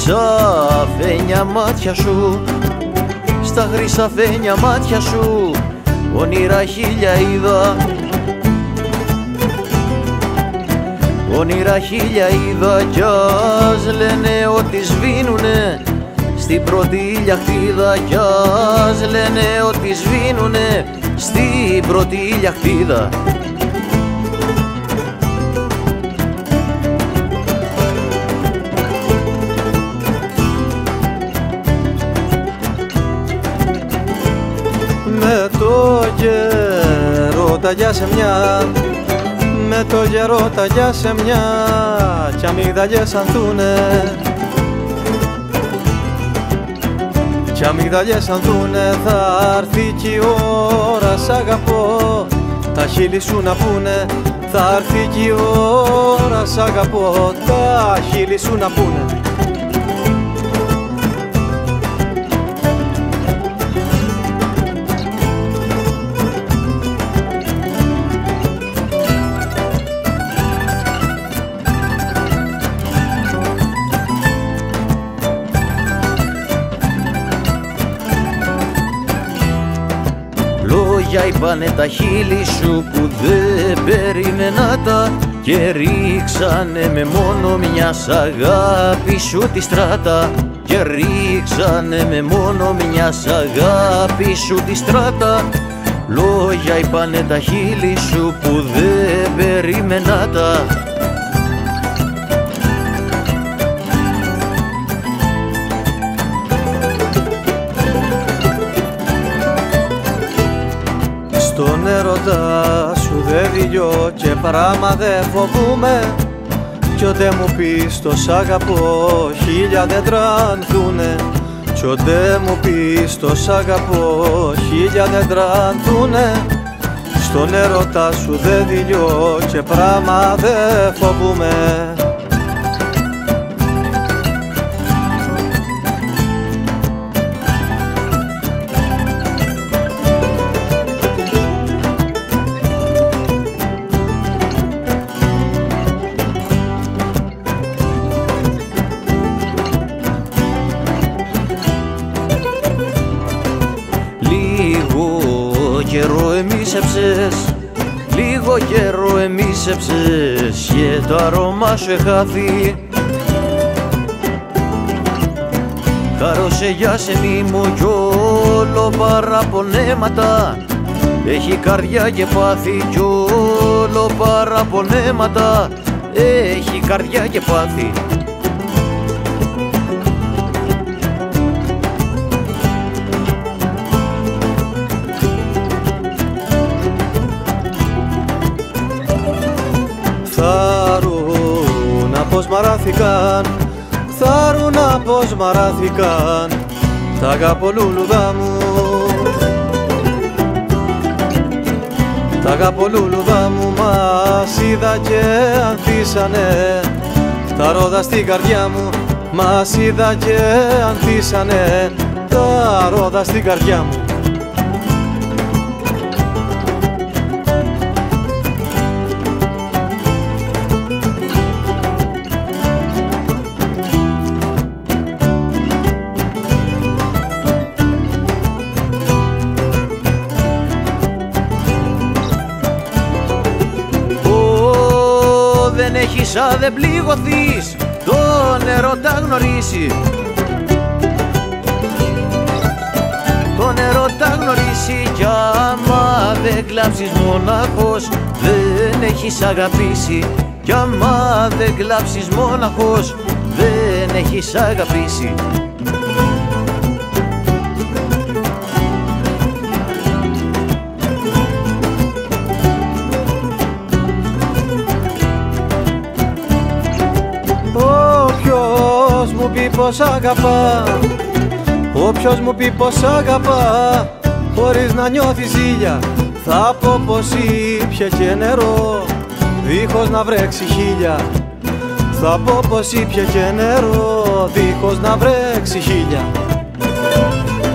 χρυσαφένια μάτια σου, στα χρυσαφένια μάτια σου όνειρα χίλια είδα, όνειρα χίλια είδα κι ας λένε ότι σβήνουνε στην πρώτη ηλιακτίδα, κι ας λένε ότι σβήνουνε στην πρώτη ηλιακτίδα. Με το καιρό τα γεια σε μια, με το καιρό τα γεια σε μια, κι αμυγδαλιές ανθούνε, κι αμυγδαλιές ανθούνε. Θα έρθει κι η ώρα σ' αγαπώ, τα χείλη σου να πούνε. Θα έρθει κι η ώρα σ' αγαπώ, τα χείλη σου να πούνε. Λόγια είπανε τα χείλη σου που δεν περίμενα τα, και ρίξανε με μόνο μιας αγάπη σου τη στράτα, και ρίξανε με μόνο μιας αγάπη σου τη στράτα. Λόγια είπανε τα χείλη σου που δεν περίμενα τα. Στον έρωτα σου δεν δηλιώ και πράγμα δεν φοβούμαι, κι ότε μου πεις το σ' αγαπώ χίλια δέντρα ανθούνε, κι ότε μου πεις το σ' αγαπώ χίλια δέντρα ανθούνε. Στον έρωτα σου δεν δηλιώ και πράγμα δεν φοβούμαι. Καιρό εμίσεψες, λίγο καιρό εμίσεψες και το αρώμα σου εχάθη. Χάρωσε για σενή μου κι όλο παραπονέματα, έχει καρδιά και πάθη κι όλο παραπονέματα, έχει καρδιά και πάθη. Θάρουνα πως μαράθηκαν, θάρουνα πως μαράθηκαν τα αγαπώ λουλουδά μου, τα αγαπώ λουλουδά μου. Μας είδα και ανθίσανε τα ρόδα στην καρδιά μου, μας είδα και ανθίσανε τα ρόδα στην καρδιά μου. Δεν έχεις αν δεν πληγωθείς, τον ερώτα γνωρίσει, τον ερώτα γνωρίσει. Κι άμα δεν κλάψεις μοναχός, δεν έχεις αγαπήσει, κι άμα δεν κλάψεις μοναχός, δεν έχεις αγαπήσει. Όποιος μου πει πως αγαπά, όποιος μου πει πως αγαπά, χωρίς να νιώθει ζήλια, θα πω πως ήπια και νερό, δίχως να βρέξει χίλια. Θα πω πως ήπια και νερό, δίχως να βρέξει χίλια.